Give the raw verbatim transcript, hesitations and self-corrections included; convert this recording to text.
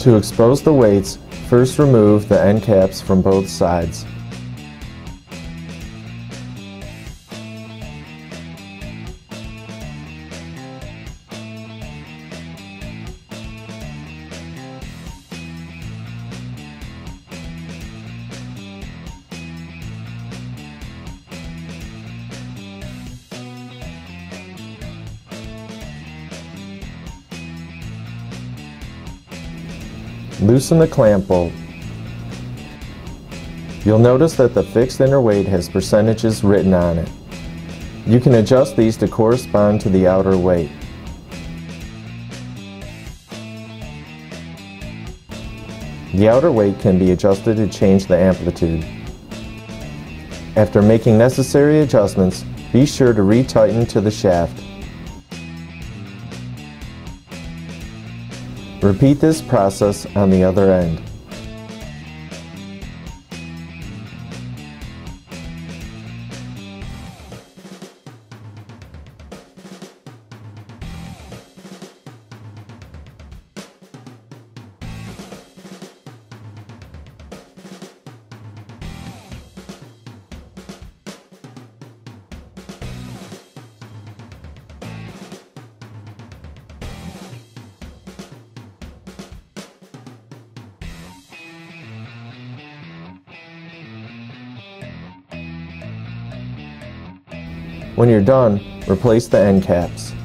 To expose the weights, first remove the end caps from both sides. Loosen the clamp bolt. You'll notice that the fixed inner weight has percentages written on it. You can adjust these to correspond to the outer weight. The outer weight can be adjusted to change the amplitude. After making necessary adjustments, be sure to retighten to the shaft. Repeat this process on the other end. When you're done, replace the end caps.